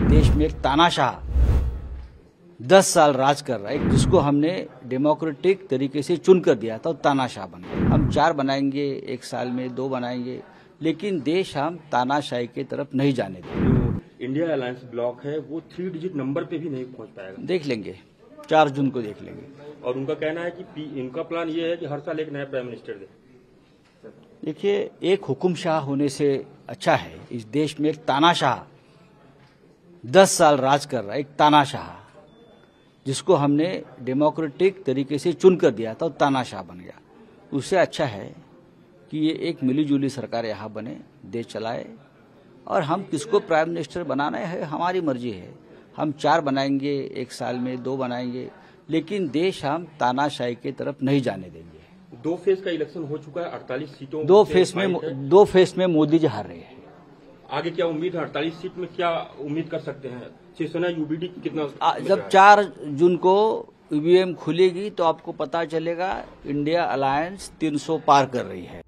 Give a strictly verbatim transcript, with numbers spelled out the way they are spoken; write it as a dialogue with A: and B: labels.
A: देश में एक तानाशाह दस साल राज कर रहा है, जिसको हमने डेमोक्रेटिक तरीके से चुन कर दिया था, तानाशाह बन गया। हम चार बनाएंगे एक साल में, दो बनाएंगे, लेकिन देश हम तानाशाही की तरफ नहीं जाने देंगे।
B: जो इंडिया अलायंस ब्लॉक है वो थ्री डिजिट नंबर पे भी नहीं पहुंच पाएगा।
A: देख लेंगे, चार जून को देख लेंगे।
B: और उनका कहना है कि इनका प्लान ये है कि हर साल एक नया प्राइम मिनिस्टर दे।
A: देखिए, एक हुकुमशाह होने से अच्छा है इस देश में एक तानाशाह दस साल राज कर रहा है, एक तानाशाह जिसको हमने डेमोक्रेटिक तरीके से चुन कर दिया था, तानाशाह बन गया। उससे अच्छा है कि ये एक मिलीजुली सरकार यहाँ बने, देश चलाए, और हम किसको प्राइम मिनिस्टर बनाना है हमारी मर्जी है। हम चार बनाएंगे एक साल में, दो बनाएंगे, लेकिन देश हम तानाशाही की तरफ नहीं जाने देंगे।
B: दो फेज का इलेक्शन हो चुका है, अड़तालीस सीटों
A: दो फेज में दो फेज में मोदी जी हार रहे हैं।
B: आगे क्या उम्मीद है? अड़तालीस सीट में क्या उम्मीद कर सकते हैं? शिवसेना यूबीडी कितना?
A: आ, जब चार जून को ईवीएम खुलेगी तो आपको पता चलेगा। इंडिया अलायंस तीन सौ पार कर रही है।